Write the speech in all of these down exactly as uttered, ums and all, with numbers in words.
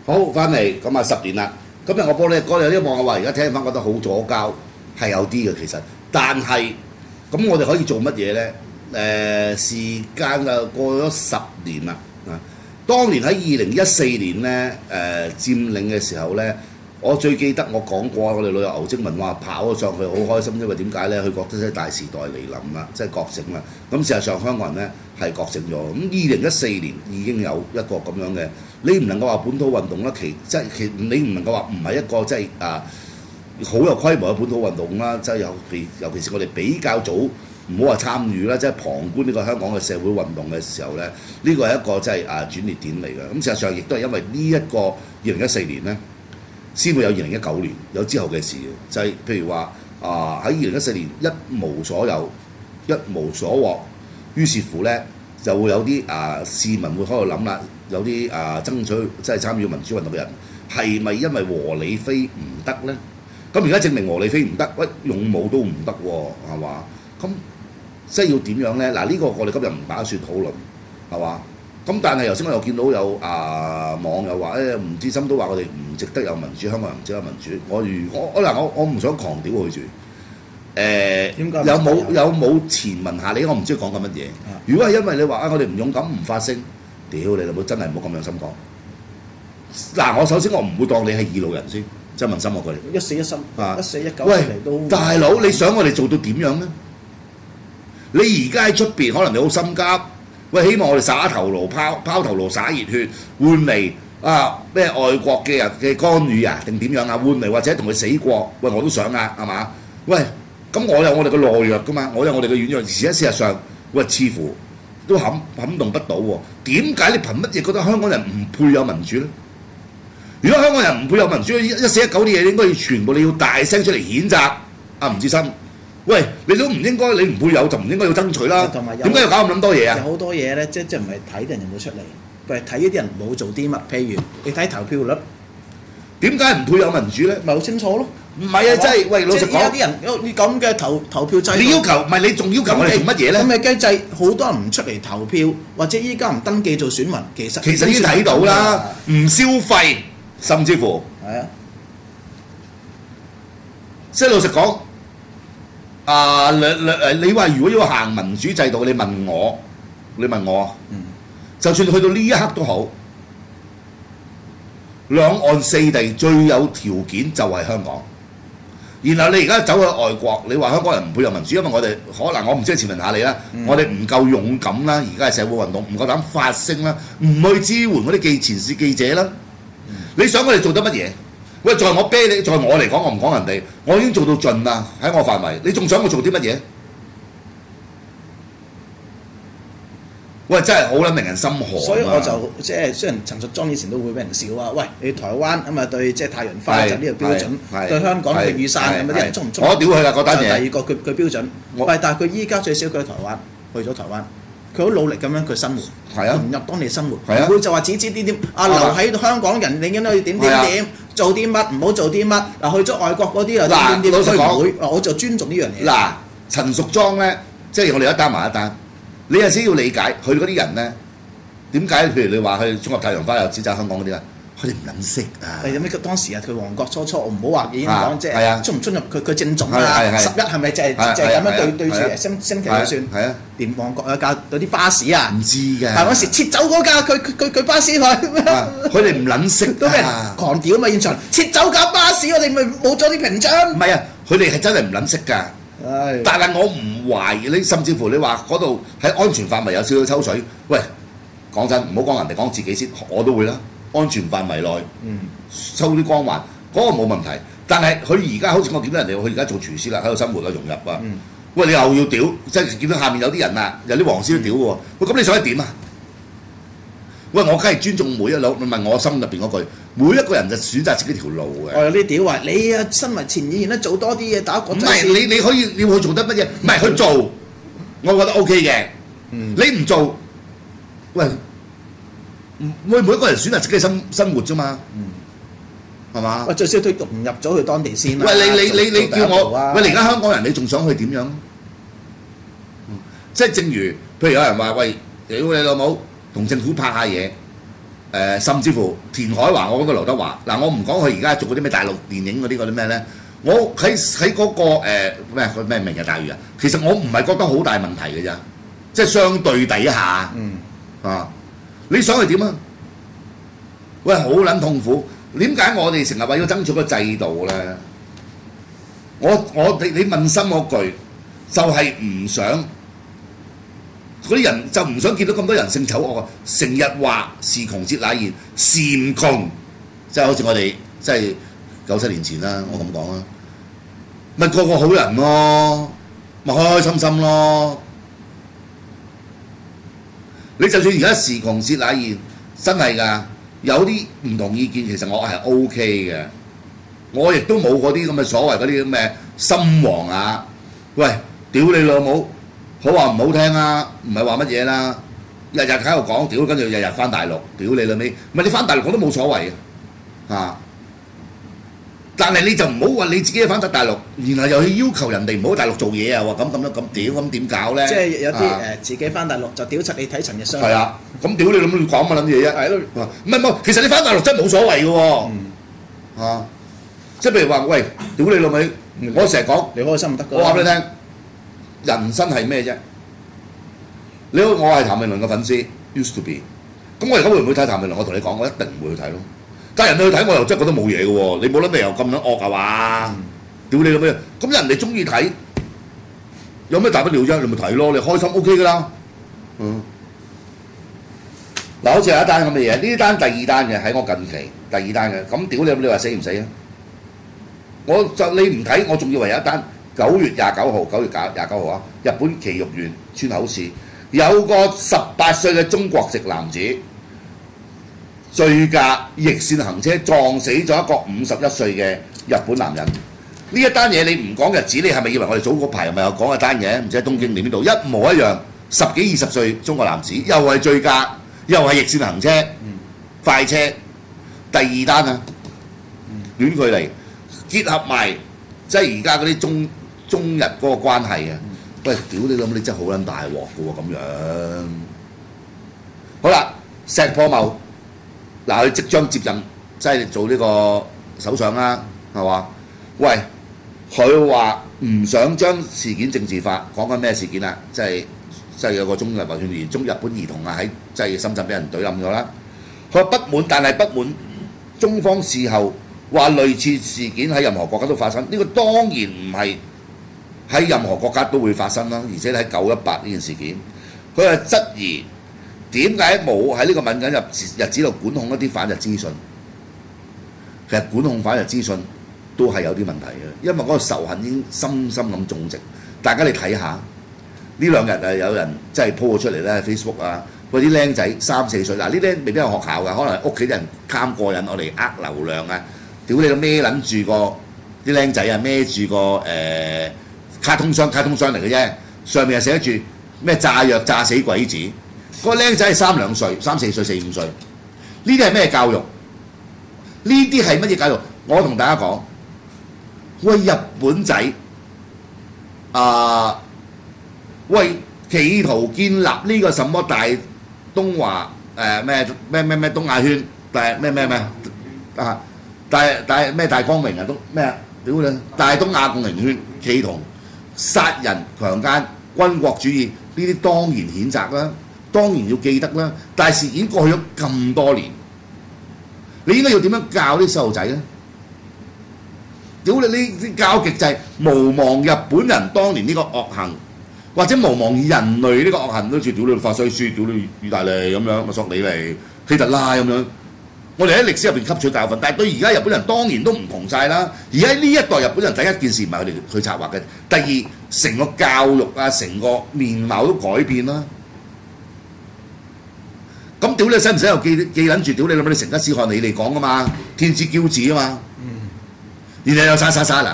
好，翻嚟咁啊十年啦。今日我播呢歌有啲網友話，而家聽翻覺得好左膠，係有啲嘅其實。但係咁我哋可以做乜嘢咧？誒、呃、時間就過咗十年啦。啊，當年喺二零一四年咧誒、呃、佔領嘅時候咧，我最記得我講過，我哋老友牛精文話跑咗上去好開心，因為點解咧？佢覺得即係大時代嚟臨啦，即係覺醒啦。咁事實上香港人咧係覺醒咗。咁二零一四年已經有一個咁樣嘅，你唔能夠話本土運動啦，其即係其你唔能夠話唔係一個即係啊好有規模嘅本土運動啦，即係尤其尤其是我哋比較早唔好話參與啦，即係旁觀呢個香港嘅社會運動嘅時候咧，呢個係一個即係啊轉捩點嚟嘅。咁事實上亦都係因為呢一個二零一四年咧，先會有二零一九年有之後嘅事，就係、是、譬如話啊喺二零一四年一無所有、一無所獲，於是乎咧就會有啲啊市民會喺度諗啦，有啲啊爭取即係參與民主運動嘅人係咪因為和理非唔得咧？咁而家證明和理非唔得，喂用武都唔得喎，係嘛？咁即係要點樣咧？嗱、這、呢個我哋今日唔打算討論，係嘛？咁但係頭先我又見到有啊網友話誒吳志森都話我哋唔值得有民主，香港人唔值得民主。我如果我嗱我我唔想狂屌佢住。誒、有冇有冇前問下你？我唔知佢講緊乜嘢。如果係因為你話啊，我哋唔勇敢唔發聲，屌你老母真係唔好咁有心講。嗱，我首先我唔會當你係二路人先，即係問心我句。 一四一心啊，一四一九喂嚟都。 大佬，你想我哋做到點樣咧？你而家喺出邊，可能你好心急。喂，希望我哋灑頭顱、拋拋頭顱灑熱血，換嚟啊咩外國嘅人嘅干預啊，定點樣啊？換嚟或者同佢死過，喂我都想啊，係嘛？喂，咁我有我哋嘅懦弱噶嘛，我有我哋嘅軟弱，而家事實上，喂似乎都撼撼動不到喎。點解你憑乜嘢覺得香港人唔配有民主咧？如果香港人唔配有民主，一四一九啲嘢應該要全部你要大聲出嚟譴責啊吳志森。喂，你都唔應該，你唔配有就唔應該要爭取啦。同埋點解要搞咁多嘢啊？ 有好多嘢咧，即即唔係睇啲人有冇出嚟，佢係睇呢啲人冇做啲乜。譬如你睇投票率， 點解唔配有民主咧？ 咪好清楚咯。 唔係啊，即係喂，老實講， 有啲人有呢咁嘅投投票制度， 你要求唔係你仲要求我哋做乜嘢咧？ 咁嘅機制，好多人唔出嚟投票，或者依家唔登記做選民，其實其實已經睇到啦，唔消費，甚至乎係啊， 即係老實講。啊，兩兩誒，你話如果要行民主制度，你問我，你問我，嗯、就算去到呢一刻都好，兩岸四地最有條件就係香港。然後你而家走去外國，你話香港人唔配有民主，因為我哋可能我唔知前問下你啦，嗯、我哋唔夠勇敢啦，而家係社會運動，唔夠膽發聲啦，唔去支援嗰啲記前線記者啦。嗯、你想我哋做得乜嘢？喂，在我啤你，在我嚟講，我唔講人哋，我已經做到盡啦，喺我範圍。你仲想我做啲乜嘢？喂，真係好撚令人心寒。 所以我就即係雖然陳淑莊以前都會俾人笑啊，喂，你台灣咁啊對即係太陽花就呢個標準，對香港嘅雨傘咁啲人中唔中？ 我屌佢啦嗰單嘢。 第二個佢佢標準，喂，但係佢依家最少佢喺台灣，去咗台灣。佢好努力咁樣佢生活，融入當地生活，唔會就話指指點點。啊，留喺香港人，你應該要點點點，做啲乜，唔好做啲乜。嗱，去咗外國嗰啲又點點點，佢唔會。我就尊重呢樣嘢。 嗱，陳淑莊咧，即係我哋一單埋一單。你有時要理解佢嗰啲人咧，點解？譬如你話去中國太陽花又指責香港嗰啲啊？佢哋唔撚識啊！ 係咁，當時啊，佢旺角初初，唔好話已經講即係出唔出入佢佢正總啊！十一係咪就係就係咁樣對對住星星期就算？係啊，連旺角有架有啲巴士啊，唔知嘅。係嗰時撤走嗰架，佢佢佢巴士佢， 佢哋唔撚識， 都俾人狂屌啊嘛！現場撤走架巴士，我哋咪冇咗啲屏障。 唔係啊，佢哋係真係唔撚識㗎。但係我唔懷疑你，甚至乎你話嗰度喺安全範圍有少少抽水。喂，講真，唔好講人哋，講自己先，我都會啦。安全範圍內，嗯、收啲光環，嗰、嗰個冇問題。但係佢而家好似我見到人哋，佢而家做廚師啦，喺度生活啊，融入啊。嗯、喂，你又要屌，即係見到下面有啲人啊，有啲黃絲都屌喎。喂，咁你想係點啊？喂，我梗係尊重每一路，問我心入邊嗰句，每一個人就選擇自己條路嘅。 我有啲屌話，你啊，身為前議員咧，做多啲嘢打國際線。 唔係你你可以你會做得乜嘢？唔係去做，我覺得 O K 嘅。嗯、你唔做，喂。每每一個人選擇自己嘅生生活啫嘛，係嘛？ 喂，最少佢融入咗去當地先啦。 喂，你你你你叫我，喂，你而家香港人，你仲想去點樣？即係正如，譬如有人話，喂，屌你老母，同政府拍下嘢， 誒，甚至乎田海華，我講到劉德華嗱，我唔講佢而家做嗰啲咩大陸電影嗰啲嗰啲咩咧，我喺喺嗰個誒咩佢咩明日大嶼啊，其實我唔係覺得好大問題嘅咋，即係相對底下，嗯啊，你想係點啊？喂，好撚痛苦，點解我哋成日話要爭取個制度咧？我我你你問心嗰句，就係、是、唔想。嗰啲人就唔想見到咁多人性醜惡啊！成日話時窮節乃現，禪窮，即係好似我哋即係九七年前啦，我咁講啦，咪個個好人咯，咪開開心心咯。你就算而家時窮節乃現，真係㗎，有啲唔同意見，其實我係 O K 嘅，我亦都冇嗰啲咁嘅所謂嗰啲咁嘅心黃啊！喂，屌你老母！好話唔好聽啊，唔係話乜嘢啦，日日喺度講屌，跟住日日翻大陸，屌你老味，唔係你翻大陸我都冇所謂嘅，啊！但係你就唔好話你自己翻得大陸，然後又去要求人哋唔好大陸做嘢啊！話咁咁樣咁屌咁點搞咧？ 即係有啲誒自己翻大陸就屌柒你睇陳日商。 係啊，咁屌你諗講乜撚嘢啫？係咯，唔係冇，其實你翻大陸真係冇所謂嘅喎，啊！即係譬如話，喂，屌你老味，我成日講你開心唔得㗎。 我話俾你聽。人生係咩啫？你好，我係譚詠麟嘅粉絲 ，used to be。咁我而家會唔會睇譚詠麟？我同你講，我一定唔會去睇咯。但係人哋去睇，我又真係覺得冇嘢嘅喎。你冇諗你又咁樣惡係嘛？屌你老味！咁人哋中意睇，有咩大不了啫？你咪睇咯，你開心 OK 㗎啦。嗯。嗱，好似有一單咁嘅嘢，呢單第二單嘅喺我近期第二單嘅，咁屌你，你話死唔死啊？我就你唔睇，我仲以為有一單。九月廿九號，九月廿九號啊！日本埼玉縣川口市有個十八歲嘅中國籍男子醉駕逆線行車撞死咗一個五十一歲嘅日本男人。呢一單嘢你唔講日子，你係咪以為我哋早嗰排咪有講一單嘢？唔知喺東京定邊度，一模一樣，十幾二十歲中國男子又係醉駕，又係逆線行車，嗯、快車。第二單啊，短距離結合埋即係而家嗰啲中。中日嗰個關係啊，喂，屌你諗你真係好撚大鑊嘅喎咁樣。好啦，石破茂嗱佢即將接任，即係做呢個首相啦，係嘛？喂，佢話唔想將事件政治化，講緊咩事件啊？即係即係有個中日維權兒中日本兒童啊喺即係深圳俾人懟冧咗啦。佢話不滿，但係不滿中方事後話類似事件喺任何國家都發生，呢、這個當然唔係。喺任何國家都會發生啦，而且喺九一八呢件事件，佢係質疑點解冇喺呢個敏感日日子度管控一啲反日資訊。其實管控反日資訊都係有啲問題嘅，因為嗰個仇恨已經深深咁種植。大家你睇下呢兩日啊，有人即係 po 咗出嚟咧 ，Facebook 啊，嗰啲僆仔三四歲，嗱呢啲未必有學校㗎，可能係屋企人貪過癮，我哋呃流量啊，屌你個孭撚住個啲僆仔啊，孭住個誒。呃卡通箱，卡通箱嚟嘅啫，上面係寫住咩炸藥炸死鬼子，嗰個僆仔係三兩歲、三四歲、四五歲，呢啲係咩教育？呢啲係乜嘢教育？我同大家講，喂日本仔啊，喂企圖建立呢個什麼大東華誒咩咩咩咩東亞圈，大咩咩咩啊大大咩大光明啊東咩啊屌你大東亞共榮圈，企圖殺人、強姦、軍國主義呢啲當然譴責啦，當然要記得啦。但係事件過去咗咁多年，你應該要點樣教啲細路仔咧？屌你！呢教極就係無忘日本人當年呢個惡行，或者無忘人類呢個惡行，好似屌你法西斯、屌你意大利咁樣，墨索里尼、希特拉咁樣。我哋喺歷史入邊吸取教訓，但係對而家日本人當然都唔同晒啦。而喺呢一代日本人，第一件事唔係佢哋去策劃嘅，第二成個教育啊，成個面貌都改變啦。咁屌你使唔使又記記撚住？屌你諗你成吉思汗你嚟講啊嘛，天之驕子啊嘛。嗯。然後又殺殺殺嗱。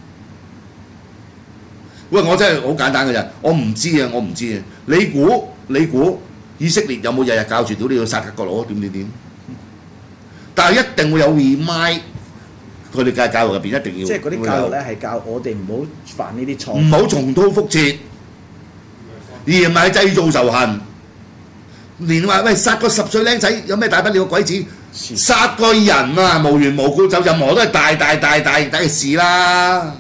喂，我真係好簡單嘅啫，我唔知啊，我唔知啊。你估你估以色列有冇日日教住屌你要殺個佬點點點？但係一定會有 remind 佢哋嘅教育入邊一定要， 即係嗰啲教育咧係教我哋唔好犯呢啲錯， 唔好重蹈覆轍，而唔係製造仇恨。 連話喂殺個十歲僆仔有咩大不了？鬼子殺個人啊，無緣無故就任何都係大大大大大嘅事啦！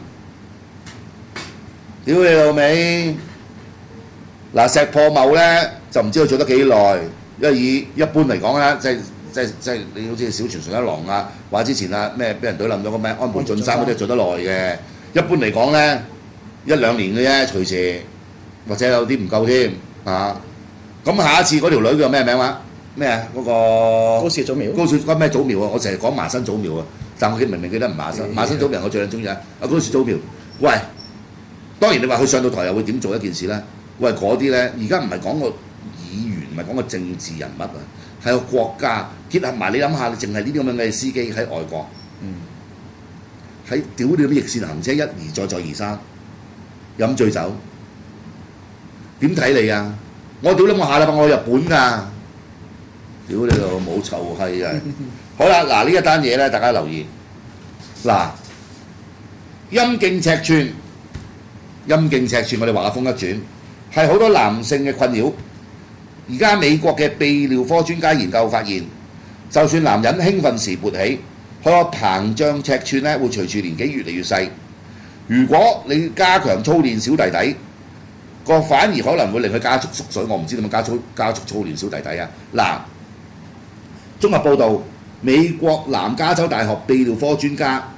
屌你老味！嗱，石破茂咧就唔知佢做得幾耐，因為以一般嚟講咧，即係即係即係你好似小泉純一郎啊，話之前啊咩俾人懟冧咗個咩安倍晉三嗰啲做得耐嘅。一般嚟講咧，一兩年嘅啫，隨時或者有啲唔夠添啊！咁下一次嗰條女叫咩名話？咩啊？嗰、那個高市早苗。 高市嗰咩早苗啊？我成日講麻生早苗啊，但我明明記得唔麻生。麻生早苗我最中意啊！阿高市早苗，喂，當然你話佢上到台又會點做一件事咧？喂，嗰啲咧，而家唔係講個議員，唔係講個政治人物啊，係個國家結合埋。你諗下，你淨係呢啲咁樣嘅司機喺外國，喺屌你啲逆線行車一而再再而三，飲醉酒，點睇你啊？我屌你！我下禮拜我去日本㗎，屌你老母臭閪啊！好啦，嗱呢一單嘢咧，大家留意。嗱，陰莖尺寸，陰莖尺寸，我哋話個風一轉，係好多男性嘅困擾。而家美國嘅泌尿科專家研究發現，就算男人興奮時勃起，佢個膨脹尺寸咧會隨住年紀越嚟越細。如果你加強操練小弟弟，個反而可能會令佢加速縮水。我唔知點樣加速加速操練小弟弟啊！嗱，綜合報導，美國南加州大學泌尿科專家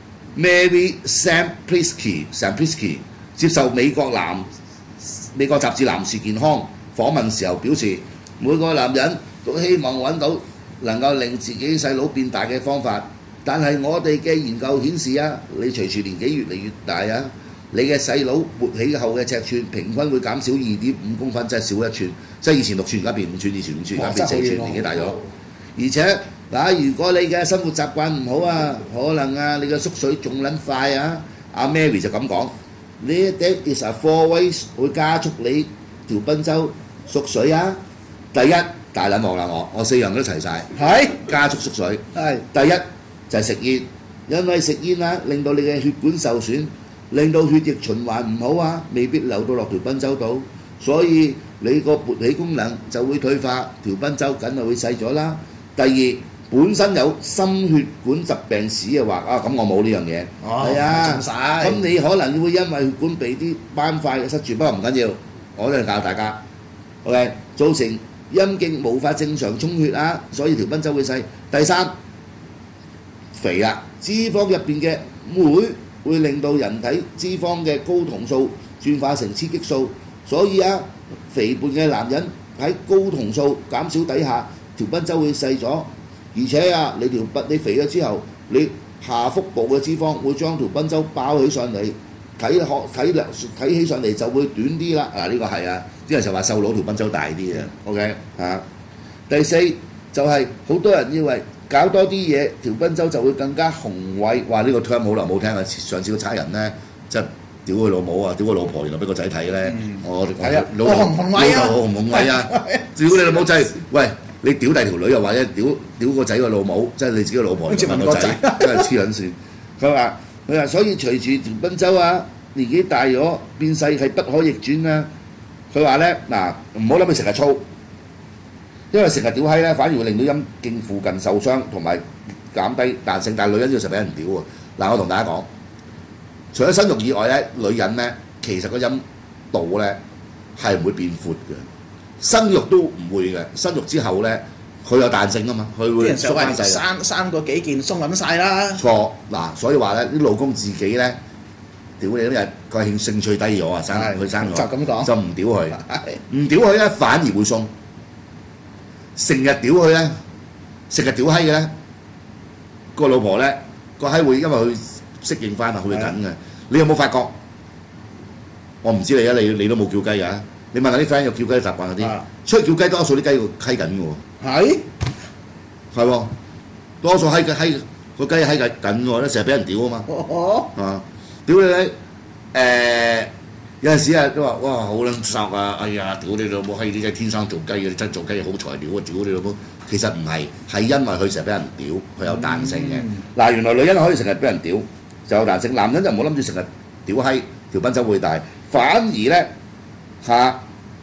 Mary Samplisky Samplisky 接受美國男美國雜誌《男士健康》訪問時候表示，每個男人都希望揾到能夠令自己細佬變大嘅方法，但係我哋嘅研究顯示啊，你隨住年紀越嚟越大啊，你嘅細佬勃起後嘅尺寸平均會減少二點五公分，即係少一寸，即係以前六寸而家變五寸，以前五寸而家變四寸，年紀大咗。而且嗱，如果你嘅生活習慣唔好啊，可能啊你嘅縮水仲撚快啊！阿 Mary 就咁講，呢啲 is a four ways 會加速你條賓州縮水啊！第一大撚望啦我，我四樣都齊晒，係加速縮水。係第一就係食煙，因為食煙啊令到你嘅血管受損。令到血液循環唔好啊，未必流到落條賓州度，所以你個勃起功能就會退化，條賓州梗係會細咗啦。第二，本身有心血管疾病史嘅話，啊咁我冇呢樣嘢，係啊，咁你可能會因為血管被啲斑塊塞住，不過唔緊要，我都係教大家 ，OK， 造成陰莖無法正常充血啊，所以條賓州會細。第三，肥啊，脂肪入邊嘅酶會令到人體脂肪嘅睾酮素轉化成雌激素，所以啊，肥胖嘅男人喺睾酮素減少底下，條賓州會細咗。而且啊，你條賓你肥咗之後，你下腹部嘅脂肪會將條賓州包起上嚟，睇學睇睇起上嚟就會短啲啦。嗱呢個係啊，啲人就話瘦佬條賓州大啲嘅 ，OK 嚇。第四就係好多人以為搞多啲嘢，條賓州就會更加雄偉。話呢個 term 好耐冇聽啊！上次個差人咧，即係屌佢老母啊，屌佢老婆，原來俾個仔睇咧。我係啊，老豆老豆雄唔雄偉啊？屌你老母真係，喂！你屌第條女又或者屌屌個仔個老母，即係你自己個老婆又問個仔，真係黐撚線。佢話佢話，所以隨住條賓州啊年紀大咗變細係不可逆轉啊！佢話咧嗱，唔好諗佢成日操。因為成日屌閪咧，反而會令到陰莖附近受傷同埋減低彈性，但係女人要成日俾人屌喎。嗱，我同大家講，除咗生育以外咧，女人咧其實個陰道咧係唔會變闊嘅，生育都唔會嘅。生育之後咧，佢有彈性啊嘛，佢會縮翻細。生生個幾件鬆緊晒啦。 錯嗱，所以話咧，啲老公自己咧屌你嗰日個興興趣低咗啊，生佢生咗就咁講， 就唔屌佢，唔屌佢咧反而會鬆。成日屌佢咧，成日屌閪嘅咧，個老婆咧個閪會因為佢適應翻啊，佢會緊嘅。你有冇發覺？我唔知你啊，你你都冇叫雞㗎。你問下啲 friend 有叫雞習慣嗰啲，出去叫雞多數啲雞會閪緊嘅喎。係，係喎，多數閪嘅閪個雞閪緊緊喎，咧成日俾人屌啊嘛。哦，啊，屌你咧，誒。有陣時啊都話哇好撚索啊！哎呀，屌你老母閪！你真係天生做雞嘅，你真係做雞好材料啊！屌你老母，其實唔係，係因為佢成日俾人屌，佢有彈性嘅。嗱、嗯，原來女人可以成日俾人屌就有彈性，男人就唔好諗住成日屌閪，條賓州會大，反而咧嚇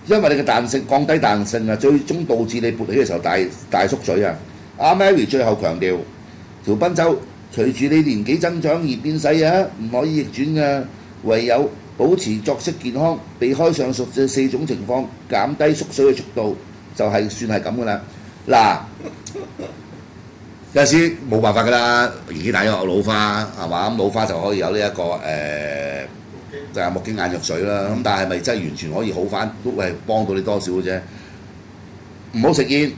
因為你嘅彈性降低彈性啊，最終導致你勃起嘅時候大大縮水啊！阿 Mary 最後強調，條賓州隨住你年紀增長而變細啊，唔可以逆轉嘅，唯有保持作息健康，避開上述嘅四種情況，減低縮水嘅速度，就係、是、算係咁噶啦。嗱，有時冇辦法噶啦，年紀大咗老花係嘛？咁老花就可以有呢、這、一個誒。呃就係目經眼藥水啦，咁但係咪真係完全可以好翻？都係幫到你多少嘅啫。唔好食煙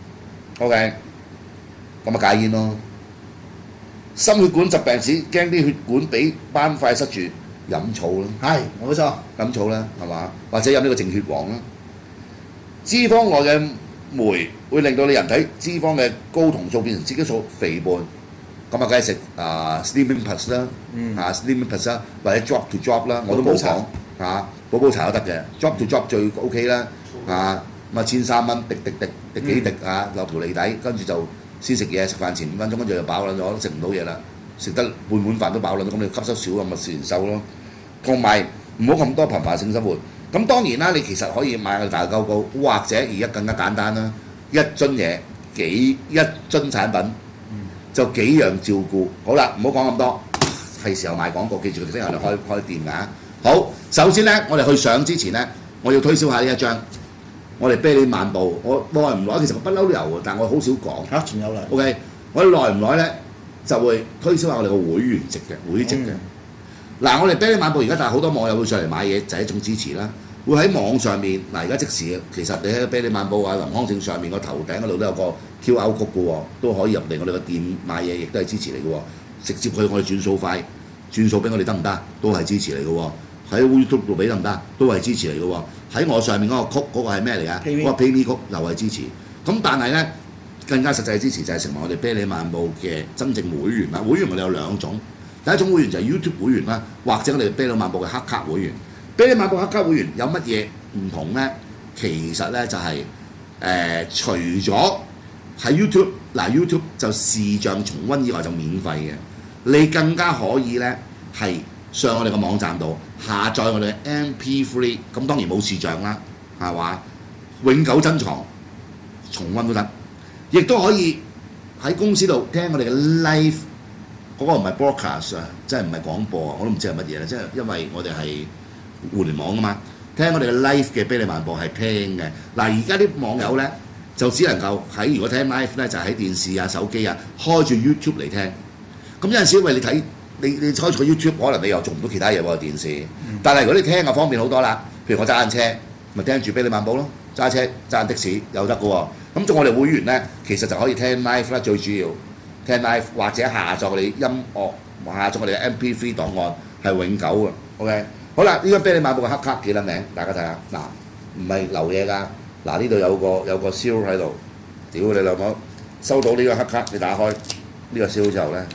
，OK， 咁啊戒煙咯。心血管疾病時驚啲血管俾斑塊塞住，飲草啦。 係，冇錯。 飲草啦，係嘛？或者飲呢個淨血黃啦。脂肪內嘅酶會令到你人體脂肪嘅高酮素變成雌激素肥胖。咁啊，梗係食啊 Slimming Plus 啦，啊 Slimming Plus 啦，或者 Drop to Drop 啦，我都冇講嚇，寶寶茶都得嘅 ，Drop to Drop 最 OK 啦，啊咁啊千三蚊滴滴滴滴幾滴啊落條脷底，跟住就先食嘢，食飯前五分鐘，跟住就飽撚咗，食唔到嘢啦，食得半碗飯都飽撚咗，咁你吸收少咁咪自然瘦咯。同埋唔好咁多頻繁性生活。咁當然啦，你其實可以買個大鳩膏，或者而家更加簡單啦，一樽嘢幾一樽產品。就幾樣照顧，好啦，唔好講咁多，係時候賣廣告，記住聽日我哋開開店㗎。好，首先咧，我哋去上之前咧，我要推銷下呢一張，我哋啤梨漫步，我耐唔耐其實我不嬲都有嘅，但我好少講。嚇，仲有啦。OK，我哋耐唔耐咧就會推銷下我哋個會員值嘅會籍嘅。嗱、嗯，我哋啤梨漫步而家但係好多網友會上嚟買嘢，就係一種支持啦。會喺網上面嗱，而家即時其實你喺啤梨漫步啊、林康正上面個頭頂嗰度都有個 Q R code 嘅喎，都可以入嚟我哋個店買嘢，亦都係支持嚟嘅喎。直接去我哋轉數快，轉數俾我哋得唔得？都係支持嚟嘅喎。喺 YouTube 度俾得唔得？都係支持嚟嘅喎。喺我上面嗰個曲嗰個係咩嚟㗎？嗰個 PayMe 曲又係支持。咁但係咧，更加實際嘅支持就係成為我哋啤梨漫步嘅真正會員啦。會員我哋有兩種，第一種會員就係 YouTube 會員啦，或者我哋啤梨漫步嘅黑卡會員。啤梨漫步黑卡會員有乜嘢唔同咧？其實咧就係、是、誒、呃，除咗喺 YouTube 嗱 YouTube 就視像重溫以外就免費嘅，你更加可以咧係上我哋個網站度下載我哋嘅 M P 三，咁當然冇視像啦，係嘛？永久珍藏重溫都得，亦都可以喺公司度聽我哋嘅 live 嗰個唔係 broadcast 啊，即係唔係廣播啊，我都唔知係乜嘢咧，即係因為我哋係互聯網啊嘛，聽我哋嘅 live 嘅啤梨漫步係聽嘅。嗱，而家啲網友咧就只能夠喺如果聽 live 咧就喺電視啊、手機啊開住 YouTube 嚟聽。咁有陣時因為你睇你你開住個 YouTube， 可能你又做唔到其他嘢喎電視。嗯、但係如果你聽就方便好多啦。譬如我揸緊車，咪聽住啤梨漫步咯；揸車揸緊的士又得嘅喎。咁做我哋會員咧，其實就可以聽 live 啦，最主要聽 live 或者下載我哋音樂，下載我哋嘅 M P 三 檔案係永久嘅。OK。好啦，呢個啤梨漫步嘅黑卡幾撚名？大家睇下，嗱，唔係流嘢㗎，嗱呢度有個有個銷喺度，屌你老母！收到呢個黑卡，你打開呢個銷之後咧，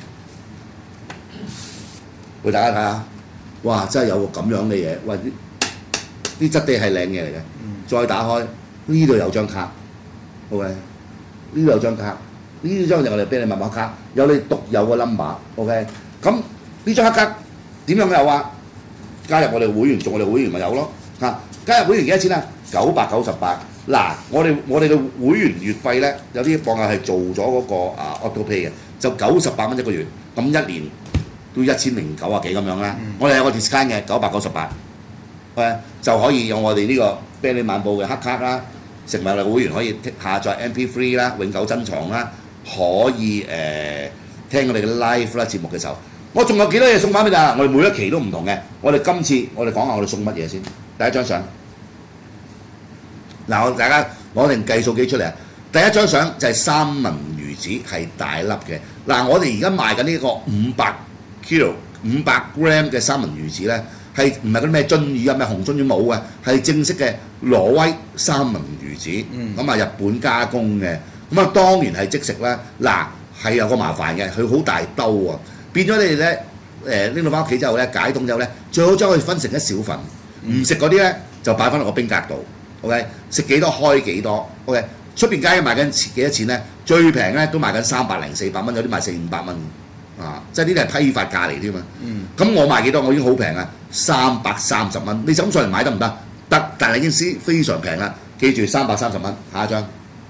俾大家睇下，哇！真係有個咁樣嘅嘢，喂，啲啲質地係靚嘢嚟嘅。再打開呢度有張卡 ，OK， 呢度有張卡，呢張就我哋啤梨漫步卡，有你獨有嘅 number，OK， 咁呢張黑卡點樣有啊？加入我哋會員，做我哋會員咪有咯嚇！加入會員幾多錢啊？九百九十八。嗱，我哋我哋嘅會員月費咧，有啲網友係做咗嗰、那個啊 auto pay 嘅，就九十八蚊一個月，咁一年都一千零九啊幾咁樣啦。嗯、我哋有個 discount 嘅九百九十八，誒就可以用我哋呢個啤梨漫步嘅黑卡啦，成為我哋會員可以下載 M P 三 啦，永久珍藏啦，可以誒、呃、聽我哋嘅 live 啦節目嘅時候。我仲有幾多嘢送翻俾大家？我哋每一期都唔同嘅。我哋今次我哋講下我哋送乜嘢先。第一張相，嗱我大家攞定計數機出嚟啊！第一張相就係三文魚子，係大粒嘅。嗱，我哋而家賣緊呢個五百 kilo 五百 gram 嘅三文魚子咧，係唔係嗰啲咩鱒魚啊、咩紅鱒魚冇嘅？係正式嘅挪威三文魚子，咁啊、嗯、日本加工嘅。咁啊當然係即食啦。嗱係有個麻煩嘅，佢好大兜啊。變咗你哋咧，誒拎到翻屋企之後咧，解凍之後咧，最好將佢分成一小份，唔食嗰啲咧就擺翻落個冰格度 ，OK？ 食幾多開幾多 ，OK？ 出邊街賣緊幾多錢咧？最平咧都賣緊三百零四百蚊，有啲賣四五百蚊，啊！即係呢啲係批發價嚟添嘛。咁、嗯、我賣幾多？我已經好平啊，三百三十蚊。你就咁上嚟買得唔得？ 得，但係已經非常平啦。記住三百三十蚊，下一張。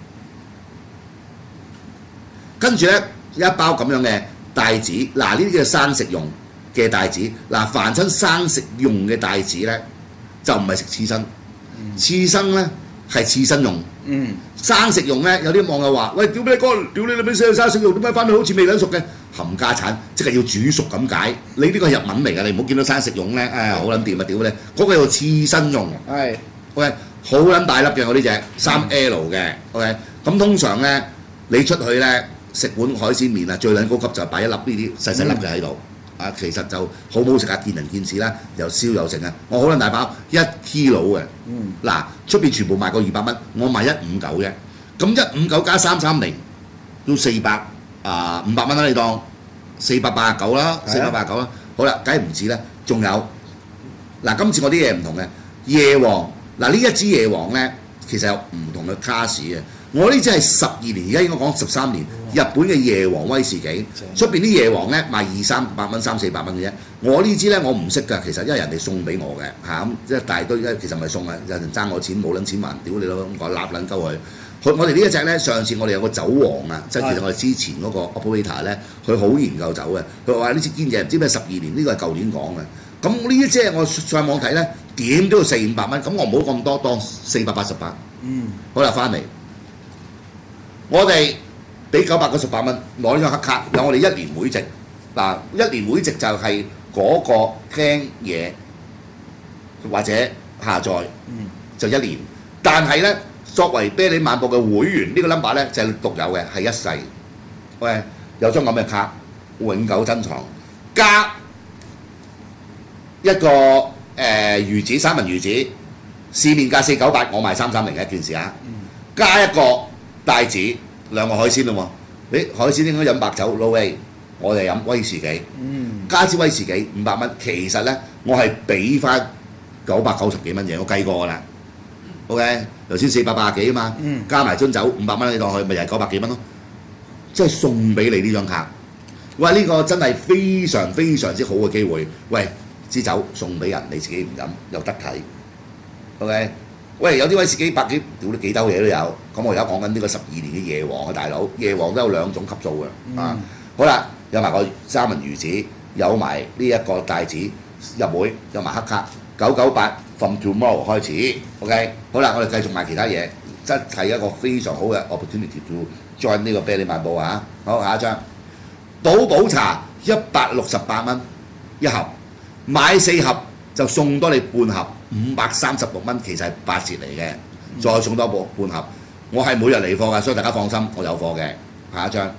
跟住咧一包咁樣嘅帶子，嗱呢啲叫生食用嘅帶子。嗱凡親生食用嘅帶子咧，就唔係食刺身，嗯、刺身咧係刺身用。嗯，生食用咧，有啲網友話：喂，屌你哥，屌你你俾生生食用，點解翻去好似未撚熟嘅？冚家產，即係要煮熟咁解。你呢個係日文嚟㗎，你唔好見到生食用咧，唉好撚掂啊！屌你，嗰個叫刺身用。係 ，OK， 好撚大粒嘅我呢隻三 L 嘅 ，OK。咁通常咧，你出去咧食碗海鮮麵啊，最撚高級就係擺一粒呢啲細細粒嘅喺度。啊，其實就好唔好食啊，見仁見智啦，又燒又剩啊。我好撚大包，一 kilo 嘅。嗯。嗱，出邊全部賣過二百蚊，我賣一五九啫。咁一五九加三三零都四百啊五百蚊啦，你當四百八十九啦，四百八十九啦。好啦，梗係唔止啦，仲有嗱，今次我啲嘢唔同嘅，椰皇嗱呢一支椰皇咧，其實有唔同嘅卡士嘅。我呢支係十二年，而家應該講十三年。日本嘅椰皇威士忌，出邊啲椰皇咧賣二三百蚊、三四百蚊嘅啫。我呢支咧我唔識㗎，其實因為人哋送俾我嘅嚇，咁、嗯、一大堆，其實唔係送啊，有人爭我錢，冇撚錢還，屌你老母咁講，揦撚鳩佢。佢我哋呢一隻咧，上次我哋有個酒王啊，即係其實我哋之前嗰個 operator 咧，佢好研究酒嘅，佢話呢支堅嘢唔知咩十二年，呢、呢個係舊年講嘅。咁呢一隻我上網睇咧，點都要四五百蚊，咁我唔好咁多，當四百八十八。嗯，好啦，翻嚟，我哋。俾九百九十八蚊攞呢張黑卡，有我哋一年會籍。嗱，一年會籍就係嗰個聽嘢或者下載，嗯、就一年。但係咧，作為啤梨漫步嘅會員，呢、呢個 number 咧就係獨有嘅，係一世。喂，有張咁嘅卡，永久珍藏，加一個誒、呃、魚子三文魚子，市面價四九八，我賣三三零一件事啊。加一個帶子。兩個海鮮嘞喎，你海鮮應該飲白酒 low A， 我哋飲威士忌，嗯、加支威士忌五百蚊，其實咧我係俾翻九百九十幾蚊嘢，我計過㗎啦。OK，頭先四百八十幾啊嘛，嗯、加埋樽酒五百蚊你當佢，咪又係九百幾蚊咯，即係送俾你呢張卡。喂，呢、呢個真係非常非常之好嘅機會。喂，支酒送俾人，你自己唔飲又得睇。OK。喂，有啲威士忌百幾，屌你幾兜嘢都有。咁我而家講緊呢個十二年嘅椰皇啊，大佬，椰皇都有兩種級數嘅。嗯、啊，好啦，有埋個三文魚子，有埋呢一個帶子入會，有埋黑卡，九九八 from tomorrow 開始。OK， 好啦，我哋繼續賣其他嘢，真係一個非常好嘅 opportunity to join 呢個啤梨漫步啊！好，下一張，寶寶茶一百六十八蚊一盒，買四盒就送多你半盒。五百三十六蚊，其實係八折嚟嘅，再送多部半盒。我係每日嚟貨㗎，所以大家放心，我有貨嘅。下一張，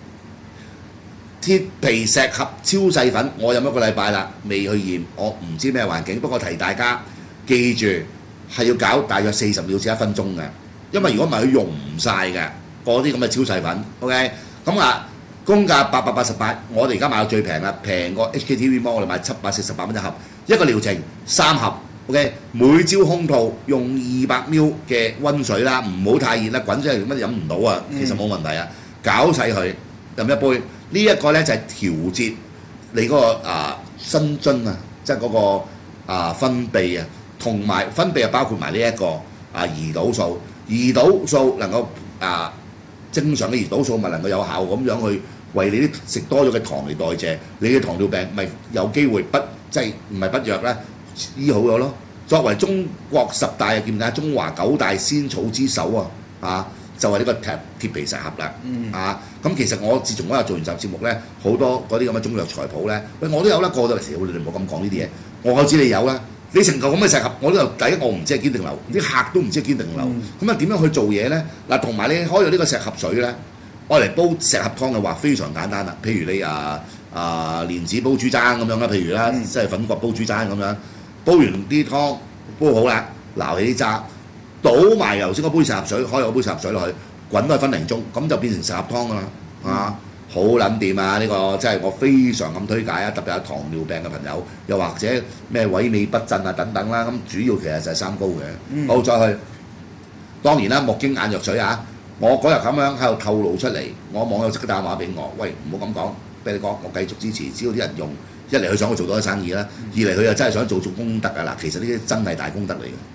鐵皮石盒超細粉，我飲一個禮拜啦，未去驗，我唔知咩環境。不過提大家記住係要搞大約四十秒至一分鐘嘅，因為如果唔係佢溶唔晒嘅嗰啲咁嘅超細粉。OK， 咁啊，公價八百八十八，我哋而家買到最平啦，平過 H K T V Mall， 我哋賣七百四十八蚊一盒，一個療程三盒。OK， 每朝空肚用二百 ml 嘅溫水啦，唔好太熱啦，滾出嚟乜飲唔到啊，其實冇問題啊，搞細佢飲一杯。呢一個咧就係調節你嗰個啊生津啊，即係嗰個啊分泌啊，同埋分泌啊包括埋呢一個啊胰島素，胰島素能夠啊正常嘅胰島素咪能夠有效咁樣去為你啲食多咗嘅糖嚟代謝，你嘅糖尿病咪有機會不即係唔係不藥咧？醫好咗咯。作為中國十大見唔見中華九大仙草之首啊！啊，就係、是、呢個鐵鐵皮石盒啦。嗯、啊，咁其實我自從嗰日做完集節目咧，好多嗰啲咁嘅中藥材鋪咧，喂我都有啦，過咗嚟時，你哋唔好咁講呢啲嘢。我知你有啦，你成嚿咁嘅石盒，我都有。第一我唔知係堅定流，啲客都唔知係堅定流。咁啊點樣去做嘢咧？嗱，同埋你開咗呢個石盒水咧，愛嚟煲石盒湯嘅話非常簡單啦。譬如你啊啊蓮子煲豬踭咁樣啦，譬如啦，嗯、即係粉葛煲豬踭咁樣。煲完啲湯煲好啦，撈起啲渣，倒埋頭先嗰杯石盒水，開咗杯石盒水落去，滾多分零鐘，咁就變成石盒湯噶啦，嗯、啊，好撚掂啊！呢、呢個真係我非常咁推介啊，特別有糖尿病嘅朋友，又或者咩萎靡不振啊等等啦，咁主要其實就係三高嘅。嗯、好，再去，當然啦，木經眼藥水啊，我嗰日咁樣喺度透露出嚟，我網友即刻打電話俾我，喂，唔好咁講，俾你講，我繼續支持，只要啲人用。一嚟佢想去做多啲生意啦，二嚟佢又真係想做做功德啊！嗱，其實呢啲真係大功德嚟嘅。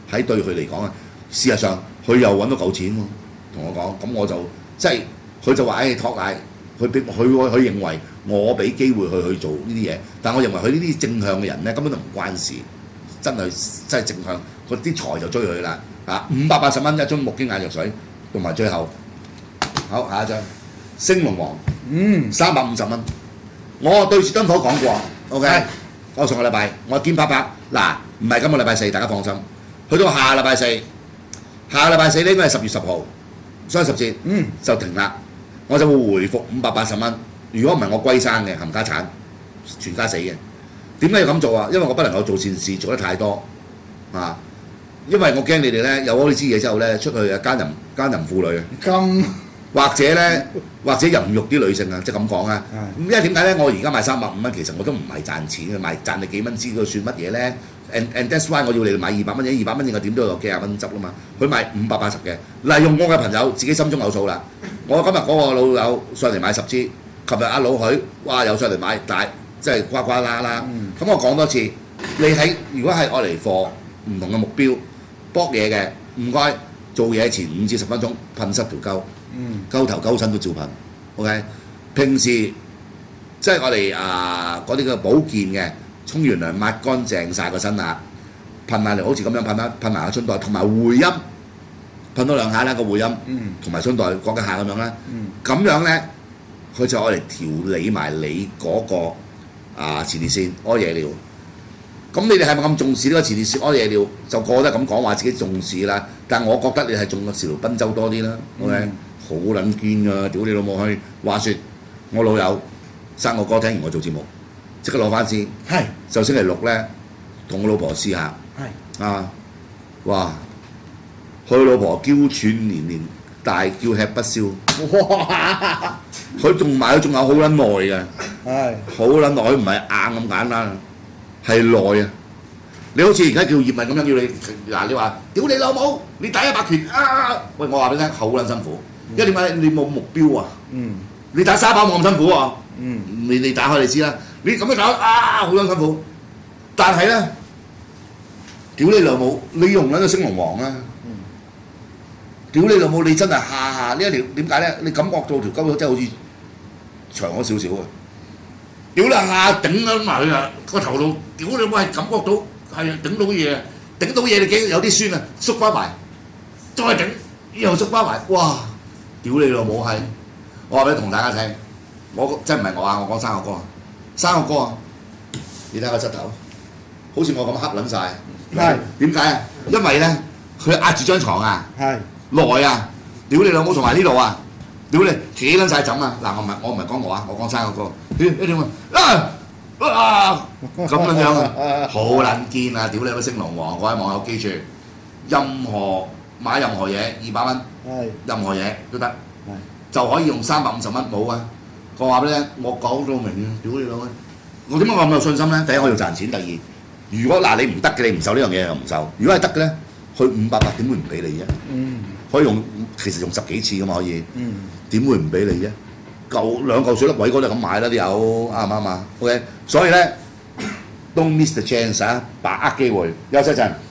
喺對佢嚟講啊，事實上佢又揾到嚿錢喎，同我講，咁我就即係佢就話誒托賴，佢俾佢佢認為我俾機會佢去做呢啲嘢，但我認為佢呢啲正向嘅人咧根本就唔關事，真係真係正向，嗰啲財就追佢啦嚇，五百八十蚊一樽木經眼藥水，同埋最後好下一張升龍王，嗯，三百五十蚊，我對住燈火講過 ，OK， 我上個禮拜我肩拍拍，嗱唔係今個禮拜四，大家放心，去到下禮拜四，下禮拜四呢應該係十月十號，雙十節，嗯，就停啦，我就會回復五百八十蚊。如果唔係我歸生嘅冚家產，全家死嘅。點解要咁做啊？因為我不能夠做善事做得太多啊！因為我驚你哋咧有咗呢支嘢之後咧出去啊奸淫奸淫婦女咁，或者咧或者淫辱啲女性啊，即係咁講啊。咁因為點解咧？我而家賣三百五蚊，其實我都唔係賺錢嘅，賣賺你幾蚊支佢算乜嘢咧 ？And and that's why 我要你哋買二百蚊嘢，二百蚊嘢我點都有幾廿蚊執啦嘛。佢賣五百八十嘅，利用我嘅朋友自己心中有數啦。我今日嗰個老友上嚟買十支。琴日阿老許，哇又上嚟買大，即係呱呱啦啦。咁、嗯、我講多次，你喺如果係愛嚟貨唔同嘅目標搏嘢嘅，唔該做嘢前五至十分鐘噴濕條溝，嗯、溝頭溝身都照噴。OK， 平時即係我哋啊嗰啲嘅保健嘅，沖完涼抹乾淨晒個身啊，噴下嚟好似咁樣噴啦，噴埋個春袋，同埋會陰噴多兩下啦個會陰，同埋春袋各一下咁樣啦，咁、嗯、樣咧。佢就愛嚟調理埋你嗰、那個啊前列腺屙夜尿，咁你哋係咪咁重視呢個前列腺屙夜尿？就個個都咁講話自己重視啦，但我覺得你係中個時勞賓州多啲啦 ，OK， 好撚堅㗎，屌你老母去！話説我老友生個歌聽完我做節目，即刻攞翻先，係就星期六咧同我老婆試下，係啊，哇！佢老婆嬌喘連連。大叫吃不消，哇！佢仲買咗仲有好撚耐嘅，係好撚耐，佢唔係硬咁簡單，係耐啊！你好似而家叫葉問咁樣叫你嗱，你話屌你老母，你打一百拳啊！喂，我話俾你聽，好撚辛苦，因為點解你冇目標啊？嗯，你打沙包冇咁辛苦喎，嗯，你你打開你知啦，你咁樣打啊，好撚辛苦，但係咧，屌你老母，你用緊個升龍王啊！屌你老母！你真係下下呢一條點解咧？你感覺到條溝真係好似長咗少少啊！屌你下頂咗埋佢啊個頭度！屌你老母係感覺到係頂到嘢，頂到嘢你驚有啲酸啊，縮翻埋，再頂又縮翻埋，哇！屌你老母係！我話俾同大家聽，我真唔係我啊！我講生個哥啊，生個哥啊！你睇個膝頭，好似我咁黑撚晒。係點解啊？因為咧佢壓住張床啊。係。耐啊！屌你老母同埋呢度啊！屌你企撚晒枕啊！嗱，我唔係我唔係講我啊，我講生個哥。咦？一點啊啊咁樣樣啊，好撚堅啊！屌你個升龍王，各位網友記住，任何買任何嘢二百蚊，任何嘢都得，就可以用三百五十蚊冇啊！我話俾你聽，我講到明啊！屌你老母！我點解我咁有信心咧？第一我要賺錢，第二如果嗱你唔得嘅，你唔受呢樣嘢又唔受。如果係得嘅咧，佢五百八點會唔俾你啫？嗯。可以用，其實用十幾次噶嘛可以，點、嗯、會唔俾你啫？嚿兩嚿水粒偉哥都咁買啦，啲友啱唔啱啊 ？OK， 所以咧，don't miss the chance 啊，把握機會，休息陣。